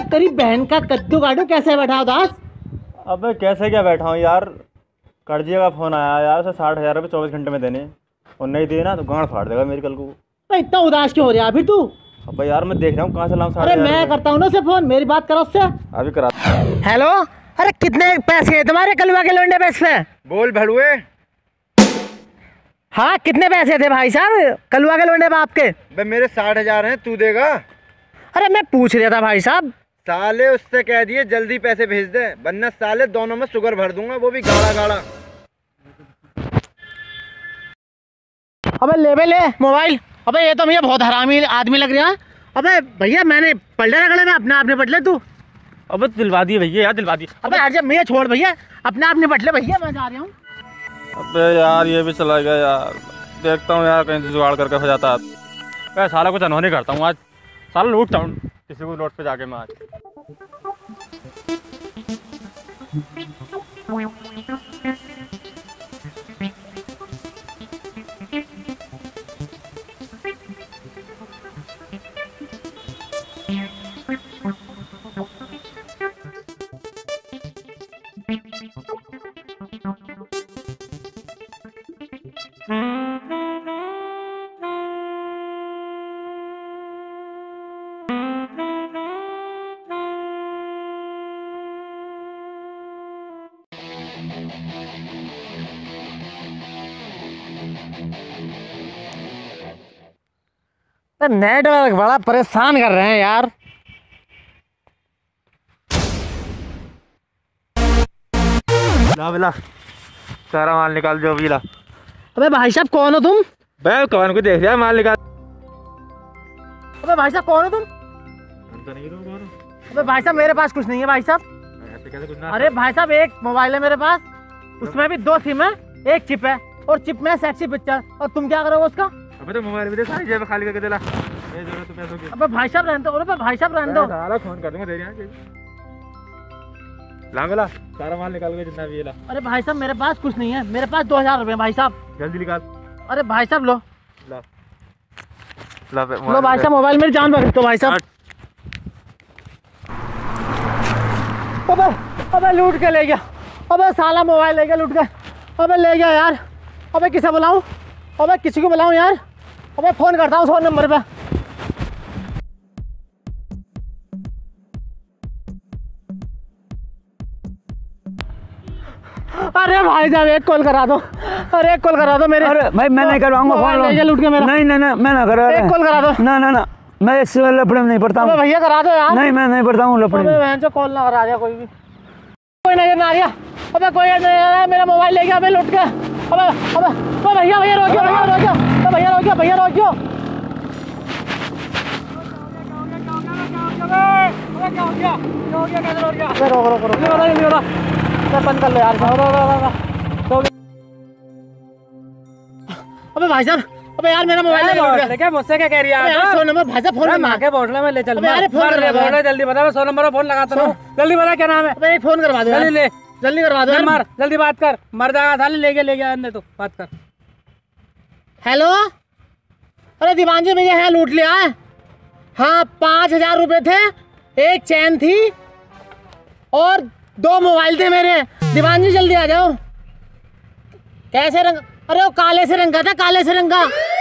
तेरी बहन का कद्दू काटू कैसे बैठा उदास? अबे कैसे क्या बैठा हूँ यार, कर्जे का फोन आया यार, उसे 60,000 रुपये 24 घंटे में देने, और नहीं दिए ना तो गांड फाड़ देगा मेरी कल को। तो इतना उदास क्यों हो रहा है फिर तू? अबे यार मैं देख रहा हूँ कहाँ से लाऊं 60,000 अरे मैं करता हूँ ना उसे फोन, मेरी बात करो उससे। अभी करा। हेलो, अरे कितने पैसे हैं तुम्हारे कलवा के लौंडे पे? इस पे बोल भड़ुए। हाँ कितने पैसे थे भाई साहब कलवा के लौंडे पे आपके? बे मेरे 60,000 हैं, तू देगा? अरे मैं पूछ रहा था भाई साहब। साले उससे कह दिए जल्दी पैसे भेज दे, वरना साले दोनों में शुगर भर दूंगा, वो भी गाढ़ा गाढ़ा। अबे ले बे ले मोबाइल। अबे ये तो भैया बहुत हरामी आदमी लग रहा है। अबे भैया मैंने पलटा रगड़े में अपने आप निपट ले तू। अबे दिलवा दिए भैया यार, दिलवा दिए। अबे यार जब मैं छोड़ भैया, अपने आप निपट ले भैया, मैं जा रहा हूँ। अबे यार ये भी चला गया यार, देखता हूँ यार कहीं से जुगाड़ करके हो जाता है। साला कुछ अनहोनी करता हूँ आज, साला लूटता हूँ किसी को नोट पे जाके मैं आज। नेटवर्क बड़ा परेशान कर रहे हैं यार। ला बिला सारा माल निकाल जो भी ला। अबे भाई साहब कौन हो तुम? बे कौन को देख रहा माल निकाल। अबे भाई साहब कौन हो तुम? अबे भाई साहब मेरे पास कुछ नहीं है भाई साहब। अरे भाई साहब एक मोबाइल है मेरे पास, उसमें भी 2 सिम है, एक चिप है, और चिप में सेक्सी पिक्चर। और तुम क्या करोगे उसका? अबे तो मोबाइल भी दे, सारी जेब खाली करके दिला। ये जरूरत है पैसों की। अबे भाई साहब रहने दो, अबे भाई साहब रहने दो। सारा फोन कर दूंगा तेरे यहाँ। ला मिला सारा माल निकाल के जितना भी है ला। अरे भाई साहब मेरे पास कुछ नहीं है, मेरे पास 2,000 रुपए भाई साहब। जल्दी निकाल। अरे भाई साहब लो ला ला लो भाई साहब मोबाइल, मेरी जान बख्श दो भाई साहब। अबे अबे लूट के ले गया। अबे साला मोबाइल ले गया लूट के। अबे ले गया यार। अबे किसे बुलाऊं? अबे किसी को बुलाऊं यार? अबे फोन करता हूँ 100 नंबर पे। अरे भाई साहब एक कॉल करा दो, अरे एक कॉल करा दो मेरे। अरे भाई मैं नहीं करवाऊंगा फोन, लूट के मेरा। नहीं नहीं नहीं मैं ना करा। एक कॉल करा दो। ना ना ना मैं इस लफड़े में नहीं पड़ता हूँ। भैया करा दो यार। नहीं मैं नहीं पड़ता हूँ लफड़े में। बहन से कॉल ना करा दिया कोई भी, कोई नजर ना आ रहा। अबे कोई नजर आ रहा है, मेरा मोबाइल ले गया अबे लूट के। अबे अबे भैया भैया रोकियो, भैया रोकियो, भैया रोकियो, भैया रोकियो। रोको बंद कर लो यार। अबे भाई साहब, अबे यार मेरा मोबाइल क्या मुझसे क्या कह रही है? 100 नंबर भाई साहब फोन माँ के बोतल में ले चल। अरे फोन करवा जल्दी बता, मैं 100 नंबर पर फोन लगाता हूँ। जल्दी बता क्या नाम है? अबे फोन करवा दो जल्दी ले, जल्दी करवा दो। मर जल्दी बात कर, मर जाएगा साले। ले गया अंदर तो बात कर। हेलो, अरे दीवानजी भैया यहाँ लूट लिया है। हाँ 5,000 रुपए थे, एक चैन थी और 2 मोबाइल थे मेरे। दीवान जी जल्दी आ जाओ। कैसे रंग? अरे वो काले से रंग का था, काले से रंग का।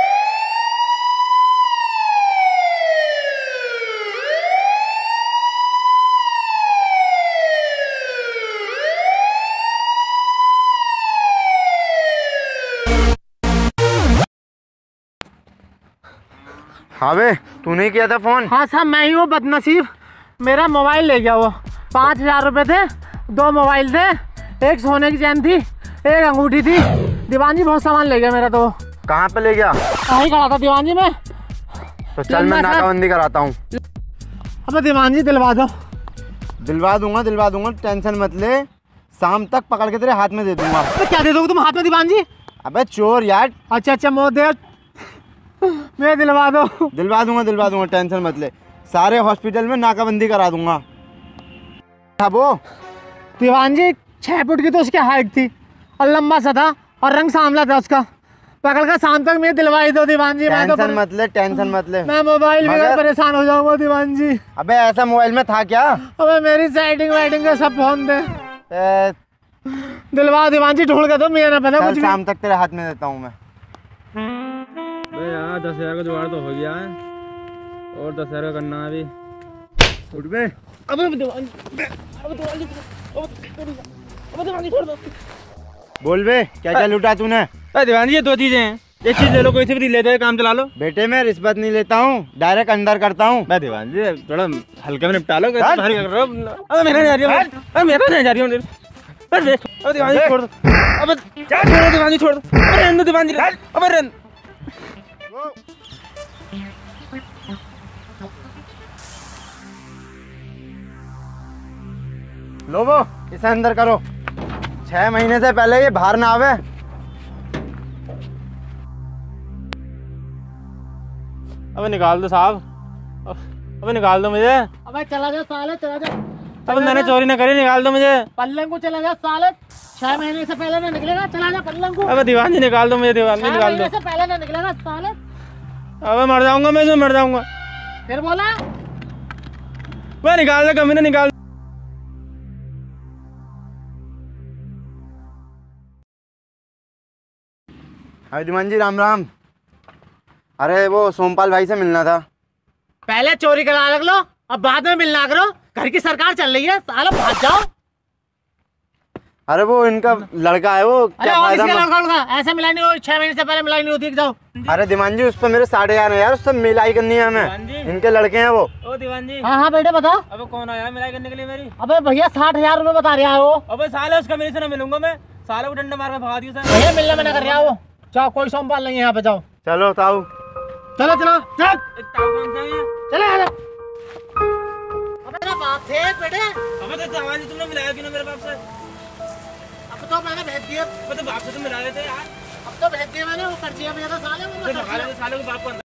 हाँ बे तू नहीं किया था फोन? हाँ साहब मैं ही हूँ बदनसीब, मेरा मोबाइल ले गया वो। 5,000 रुपए थे, 2 मोबाइल थे, एक सोने की चैन थी, एक अंगूठी थी। दीवान जी बहुत सामान ले गया मेरा। तो कहाँ पे ले गया? कहीं खड़ा था दीवान जी में। तो चल मैं नाकाबंदी कराता हूँ। अबे दीवान जी दिलवा दो। दिलवा दूंगा, टेंशन मत ले। शाम तक पकड़ के तेरे हाथ में दे दूंगा। तो क्या दे दोगे तुम हाथ में दीवान जी? अबे चोर यार। अच्छा मोदे मैं दिलवा दूंगा, टेंशन मत ले। सारे हॉस्पिटल में नाकाबंदी करा दूंगा। वो दीवान जी 6 फुट की तो उसकी हाइट थी और लंबा सा था और रंग सांवला था उसका। पकड़ कर शाम तक मैं दिलवाई दो दीवान जी। मैं तो टेंशन मत ले, टेंशन मत ले। मैं मोबाइल मगर- बिगड़ परेशान हो जाऊंगा दीवान जी। अबे ऐसा मोबाइल में था क्या? अबे मेरी सेटिंग वेटिंग का सब फोन दे ए, दिलवा दीवान जी, ढूंढ के दो, मुझे ना पता चल कुछ भी। शाम तक तेरे हाथ में देता हूँ मैं। अबे यार 10,000 का जुगाड़ तो हो गया है और 10,000 का करना है अभी। उठ बे। अबे दीवान जी, अबे दीवान जी, अबे दीवान जी छोड़ दो। बोल बे, क्या क्या लूटा तूने? अरे दीवान जी ये 2 चीजें हैं, एक चीज ले लो, कोई सी भी लेते हैं, काम चला लो। बेटे मैं रिश्वत नहीं लेता हूँ, डायरेक्ट अंदर करता हूँ। मैं दीवान जी थोड़ा हल्के में निपटा लो, कैसे भारी कर रहे हो? अबे मेरा नहीं जा रही हूँ, अबे मेरा नहीं जा रही हूँ। अबे दीवान जी छोड़ दो, अबे क्या छोड़ दो दीवान जी, छोड़ दो। अबे रहने दो दीवान जी, अबे रहने। लो वो, इसे अंदर करो। 6 महीने से पहले ये बाहर ना आवे। अबे निकाल दो साहब, अबे निकाल दो मुझे। अबे चला जा साले, चला जा। अबे मैंने चोरी ना करी, निकाल दो मुझे। पल्लंग को चला जा साले, 6 महीने से पहले ना निकलेगा, चला जा पल्लंग को। अबे दीवान जी निकाल दो मुझे, दीवान जी 6 निकाल महीने दो। से पहले ना निकलेगा साले। अबे मर जाऊंगा मैं, इसमें मर जाऊंगा। फिर बोला मैं निकाल दो, कमी ना निकाल। हाँ दीवान जी राम राम। अरे वो सोमपाल भाई से मिलना था। पहले चोरी करा रख लो, अब बाद में मिलना करो। घर की सरकार चल रही है साला, भाग जाओ। अरे वो इनका लड़का है वो, अरे क्या और फायदा? इसके लड़का उड़का ऐसे मिलाई नहीं हो, 6 महीने से पहले मिलाई नहीं होती। जाओ। अरे दीवान जी उस पर मेरे 8,500 है यार, उससे मिलाई करनी है दीवान जी। हमें। इनके लड़के हैं वो। ओ दीवान जी, हाँ हाँ बेटे बताओ। अबे कौन आया मिलाई करने के लिए मेरी? अबे भैया 60,000 रुपए बता रहा है वो। अबे साले उसका मेरे से ना मिलूंगा मैं, साले को डंडा मार के भगा दियो सर। भैया मिलने मना कर रहा है वो। जाओ, कोई सोमपाल नहीं है यहाँ पे, जाओ। चलो ताऊ। चलो चलो चलो कौन सा है? चले आ जाओ। अबे मेरा बाप थे बेटे। अबे तो दीवान जी तुमने मिलाया क्यों ना मेरे बाप से? अब तो मैंने भेज दिया। अबे तो बाप से तो मिला लेते यार। अब तो भेज दिया मैंने, वो पर्चियाँ भेजा था साले, वो मैं साले को बाप को